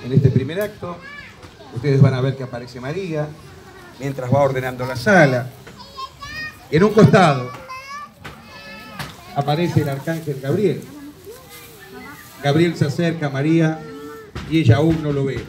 En este primer acto, ustedes van a ver que aparece María, mientras va ordenando la sala. En un costado aparece el arcángel Gabriel. Gabriel se acerca a María y ella aún no lo ve.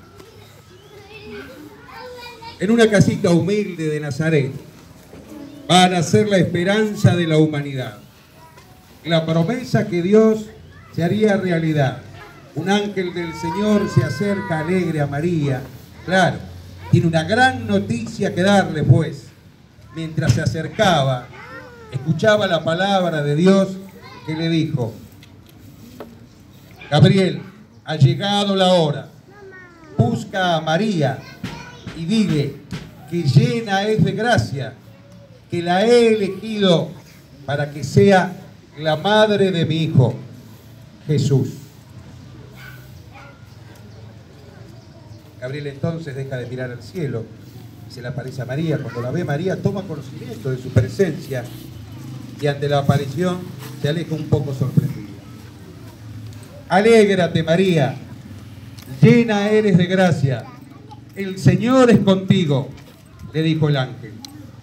En una casita humilde de Nazaret va a nacer la esperanza de la humanidad. La promesa que Dios se haría realidad. Un ángel del Señor se acerca alegre a María. Claro, tiene una gran noticia que darle, pues. Mientras se acercaba, escuchaba la palabra de Dios que le dijo: Gabriel, ha llegado la hora. Busca a María y dile que llena es de gracia, que la he elegido para que sea la madre de mi hijo, Jesús. Gabriel entonces deja de mirar al cielo y se le aparece a María. Cuando la ve, María toma conocimiento de su presencia y ante la aparición se aleja un poco sorprendida. Alégrate, María, llena eres de gracia, el Señor es contigo, le dijo el ángel.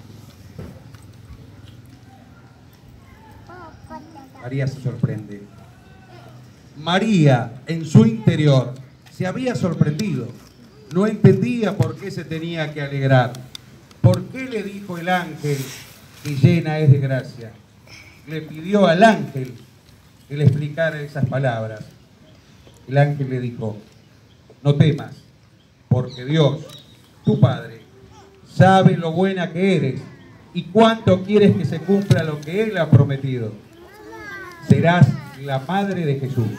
María se sorprende. María, en su interior, se había sorprendido. No entendía por qué se tenía que alegrar. ¿Por qué le dijo el ángel que llena es de gracia? Le pidió al ángel que le explicara esas palabras. El ángel le dijo: no temas, porque Dios, tu Padre, sabe lo buena que eres y cuánto quieres que se cumpla lo que Él ha prometido. Serás la madre de Jesús.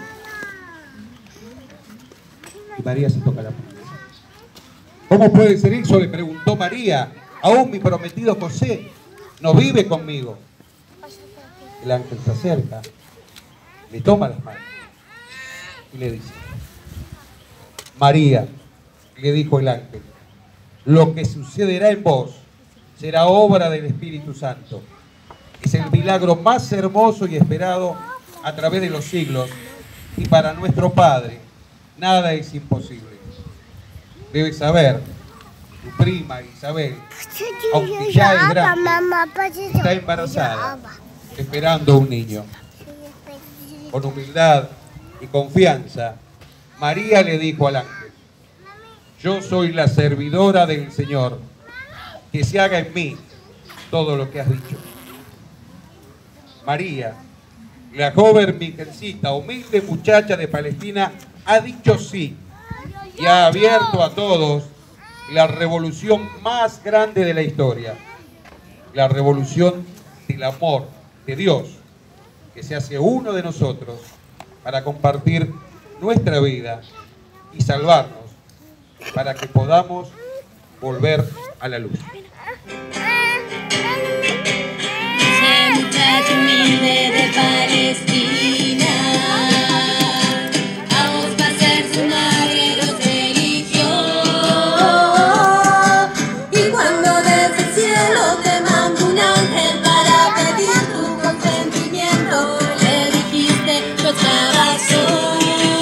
Y María se toca la mano. ¿Cómo puede ser eso?, le preguntó María. Aún mi prometido José no vive conmigo. El ángel se acerca, le toma las manos y le dice: María, le dijo el ángel, lo que sucederá en vos será obra del Espíritu Santo. Es el milagro más hermoso y esperado a través de los siglos, y para nuestro Padre nada es imposible. Debes saber, tu prima Isabel, aunque ya es grande, está embarazada, esperando un niño. Con humildad y confianza, María le dijo al ángel: yo soy la servidora del Señor, que se haga en mí todo lo que has dicho. María, la joven virgencita, humilde muchacha de Palestina, ha dicho sí y ha abierto a todos la revolución más grande de la historia, la revolución del amor de Dios, que se hace uno de nosotros para compartir nuestra vida y salvarnos, para que podamos volver a la luz. Muchacho humilde de Palestina, a vos va a ser su madre Dios te eligió. Y cuando desde el cielo te mando un ángel para pedir tu consentimiento, le dijiste yo te abrazo.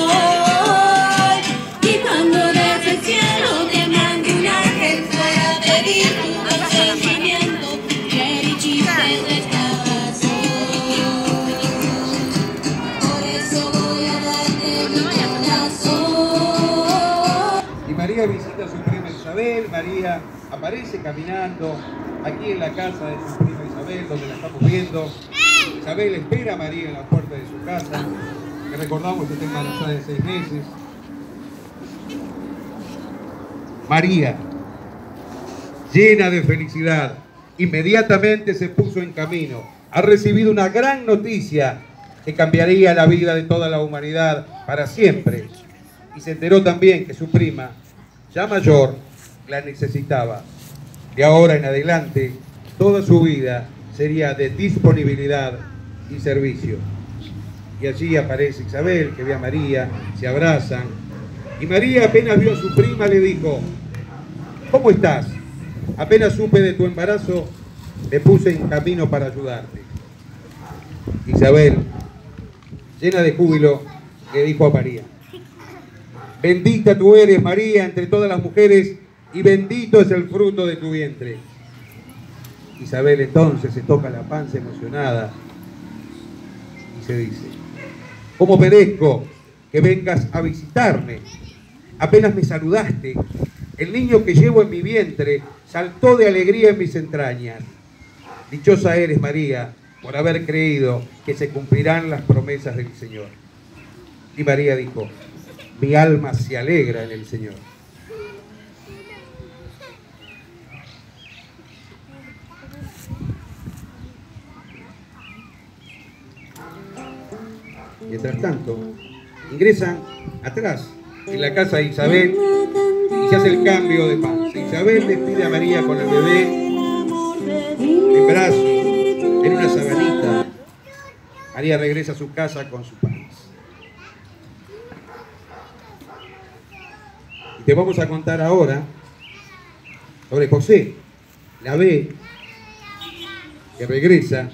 Y cuando desde el cielo te mando un ángel para pedir tu consentimiento, le dijiste María visita a su prima Isabel. María aparece caminando aquí en la casa de su prima Isabel, donde la estamos viendo. Isabel espera a María en la puerta de su casa, que recordamos que está embarazada de 6 meses. María, llena de felicidad, inmediatamente se puso en camino. Ha recibido una gran noticia que cambiaría la vida de toda la humanidad para siempre. Y se enteró también que su prima, ya mayor, la necesitaba. De ahora en adelante, toda su vida sería de disponibilidad y servicio. Y allí aparece Isabel, que ve a María, se abrazan. Y María, apenas vio a su prima, le dijo: ¿cómo estás? Apenas supe de tu embarazo, me puse en camino para ayudarte. Isabel, llena de júbilo, le dijo a María: Bendita tú eres, María, entre todas las mujeres, y bendito es el fruto de tu vientre. Isabel entonces se toca la panza emocionada y se dice: ¿cómo merezco que vengas a visitarme? Apenas me saludaste, el niño que llevo en mi vientre saltó de alegría en mis entrañas. Dichosa eres, María, por haber creído que se cumplirán las promesas del Señor. Y María dijo: mi alma se alegra en el Señor. Mientras tanto, ingresan atrás en la casa de Isabel y se hace el cambio de panza. Isabel despide a María con el bebé en brazos, en una sabanita. María regresa a su casa con su panza. Y te vamos a contar ahora sobre José, la ve, que regresa.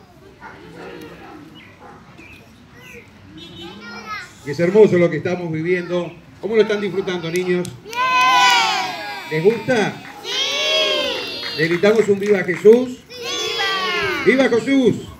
Y es hermoso lo que estamos viviendo. ¿Cómo lo están disfrutando, niños? ¡Bien! ¿Les gusta? ¡Sí! ¿Le gritamos un viva Jesús? ¡Sí! ¡Viva! ¡Viva Jesús!